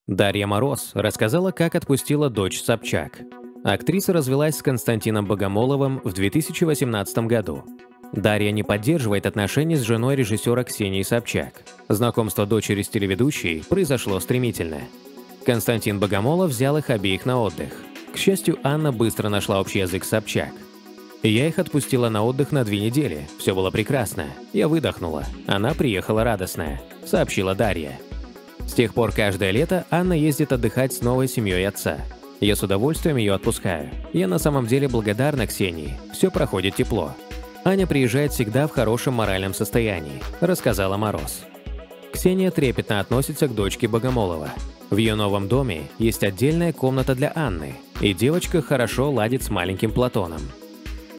Дарья Мороз рассказала, как отпустила дочь Собчак. Актриса развелась с Константином Богомоловым в 2018 году. Дарья не поддерживает отношения с женой режиссера Ксенией Собчак. Знакомство дочери с телеведущей произошло стремительно. Константин Богомолов взял их обеих на отдых. К счастью, Анна быстро нашла общий язык с Собчак. «Я их отпустила на отдых на 2 недели. Все было прекрасно. Я выдохнула. Она приехала радостная», — сообщила Дарья. С тех пор каждое лето Анна ездит отдыхать с новой семьей отца. Я с удовольствием ее отпускаю. Я на самом деле благодарна Ксении. Все проходит тепло. Аня приезжает всегда в хорошем моральном состоянии, рассказала Мороз. Ксения трепетно относится к дочке Богомолова. В ее новом доме есть отдельная комната для Анны, и девочка хорошо ладит с маленьким Платоном.